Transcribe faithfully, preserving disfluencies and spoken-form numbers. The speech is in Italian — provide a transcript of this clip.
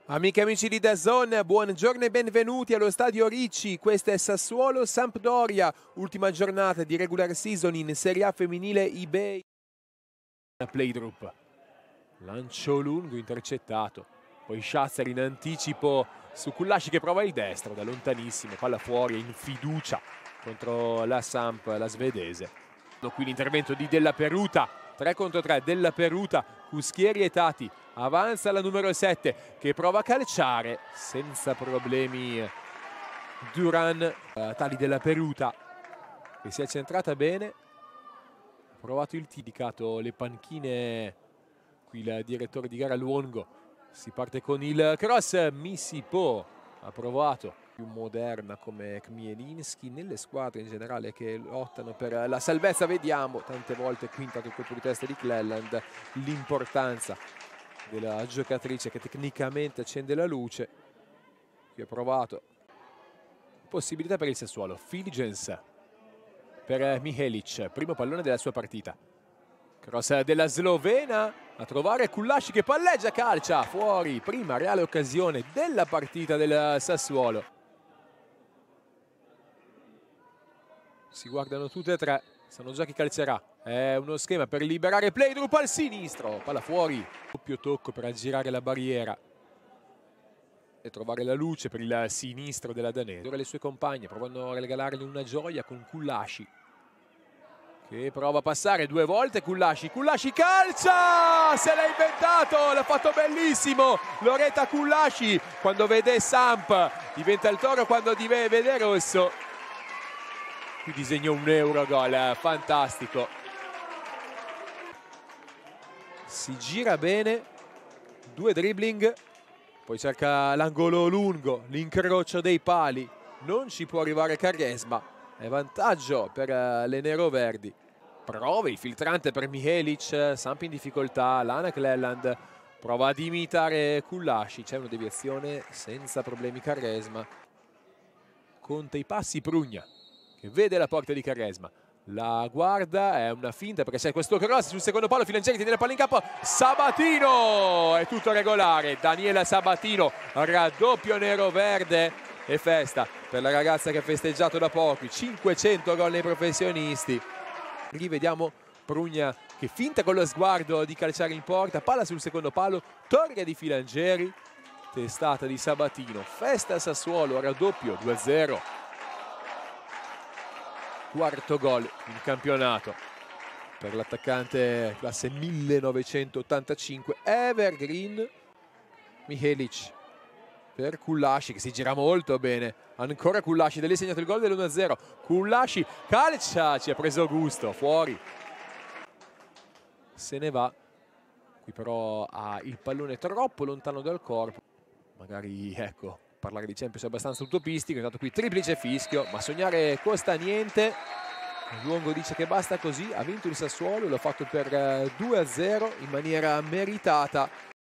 Amiche e amici di DAZN, buongiorno e benvenuti allo Stadio Ricci. Questa è Sassuolo-Sampdoria, ultima giornata di regular season in Serie A femminile eBay. Playdrop, lancio lungo intercettato, poi Schatzer in anticipo su Kullashi che prova il destro da lontanissimo, palla fuori in fiducia contro la Samp, la svedese. Qui l'intervento di Della Peruta, tre contro tre, Della Peruta, Cuschieri e Tati, avanza la numero sette che prova a calciare senza problemi Duran, uh, Tali Della Peruta che si è centrata bene, ha provato il tiro, indicato le panchine qui il direttore di gara Luongo. Si parte con il cross, Misipo ha provato, più moderna come Kmielinski nelle squadre in generale che lottano per la salvezza. Vediamo tante volte quinta che colpo di testa di Cleland, l'importanza della giocatrice che tecnicamente accende la luce. Qui ha provato, possibilità per il Sassuolo, Filigens per Mihelic, primo pallone della sua partita, cross della slovena a trovare Kullashi che palleggia, calcia fuori, prima reale occasione della partita del Sassuolo. Si guardano tutte e tre, sanno già chi calcerà. È uno schema per liberare Playdrop al sinistro, palla fuori, doppio tocco per aggirare la barriera e trovare la luce per il sinistro della danese. Ora le sue compagne provano a regalargli una gioia con Kullashi che prova a passare due volte. Kullashi, Kullashi calcia, se l'ha inventato, l'ha fatto bellissimo Loretta Kullashi. Quando vede Samp diventa il toro, quando vede rosso. Qui disegna un euro gol, fantastico. Si gira bene, due dribbling, poi cerca l'angolo lungo, l'incrocio dei pali, non ci può arrivare Quaresma, è vantaggio per le neroverdi. Prova il filtrante per Mihelic, Samp in difficoltà, Lana Cleland prova ad imitare Kullashi, c'è una deviazione senza problemi Quaresma. Conta i passi Prugna che vede la porta di Quaresma, la guarda, è una finta perché c'è questo cross sul secondo palo, Filangeri tiene la palla in campo, Sabatino, è tutto regolare, Daniela Sabatino, raddoppio nero-verde e festa per la ragazza che ha festeggiato da poco, cinquecento gol nei professionisti. Rivediamo Prugna che finta con lo sguardo di calciare in porta, palla sul secondo palo, torre di Filangeri, testata di Sabatino, festa Sassuolo, raddoppio due a zero. Quarto gol in campionato per l'attaccante classe millenovecentottantacinque Evergreen. Mihelic per Kullashi che si gira molto bene, ancora Kullashi, da lì è segnato il gol dell'uno a zero. Kullashi calcia, ci ha preso gusto, fuori, se ne va. Qui però ha il pallone troppo lontano dal corpo, magari ecco, parlare di Champions è abbastanza utopistico. Intanto qui triplice fischio, ma sognare costa niente. Luongo dice che basta così, ha vinto il Sassuolo, l'ha fatto per due a zero in maniera meritata.